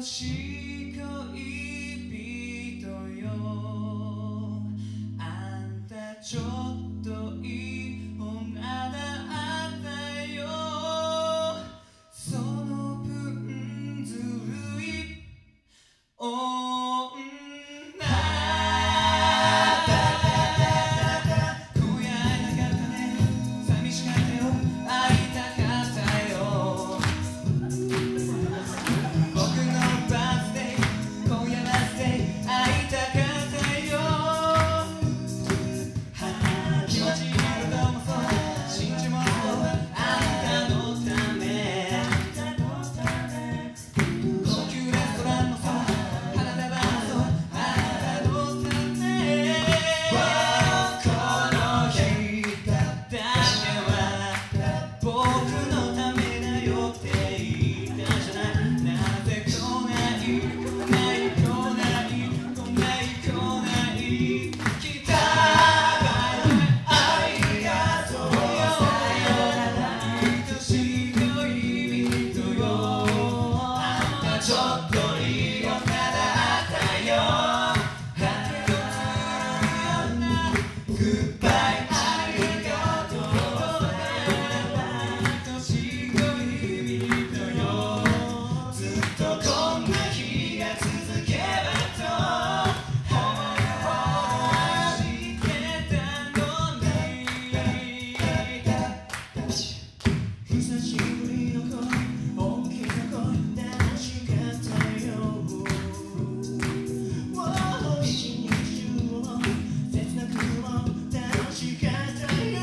しい恋人よ、あんたちょっといい女だったよ、その分ずるい女今夜会えなかったね、寂しかったよ、会いたかったよ、僕のバースデー、今夜バースデー、会いたかったよ、気持ちいいこともそう信じもそう、あんたのため、高級レストランもそう花束もそう、あんたのため、この日だけは僕のためだよって言ったじゃない、なぜ来ない来ない来ない来ない来ない来た、ありがとうよ、愛しい恋人よ、あんたちょっといい女だったよ、グッバイありがとう、愛しい恋人よ、ずっとこんな日が続けばとしてたのに、久しぶりの恋、本気の恋、楽しかったよ、一日中も切なくも楽しかったよ、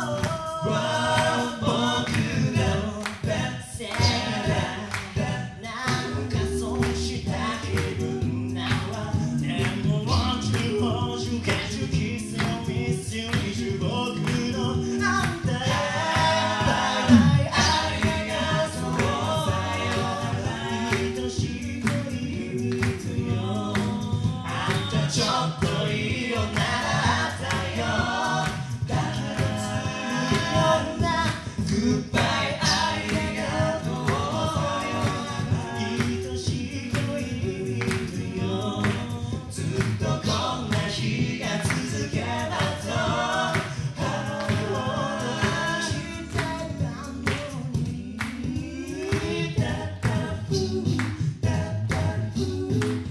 僕のせいだ、なんかそうした気分だわ、でもwon't you can't you kiss me miss you 僕のあんた、ありがとう、愛しい恋人よ、あんたちょっといい女だったよ、だから女、グッバイありがとう、愛しい恋人よ、ずっとこんな日が続けばとしてたのに、タッタフータッタフー、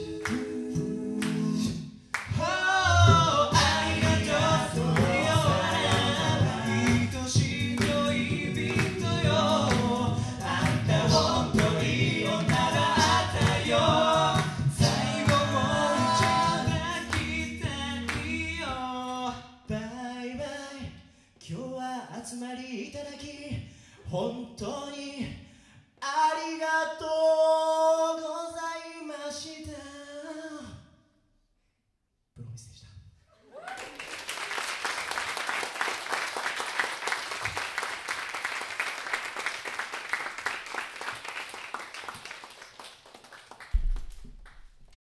ありがとうよ、愛しい恋人よ、あんたほんといい女だったよ、最後もうちょ泣きたいよ、バイバイ、今日は集まりいただき本当にありがとうございました。